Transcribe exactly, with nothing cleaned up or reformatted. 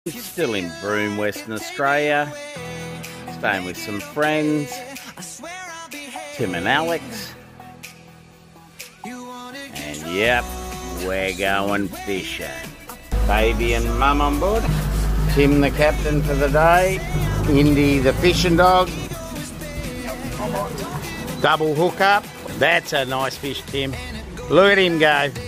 Still in Broome, Western Australia, staying with some friends, Tim and Alex, and yep, we're going fishing. Baby and mum on board, Tim the captain for the day, Indy the fishing dog, double hook up. That's a nice fish, Tim. Look at him go.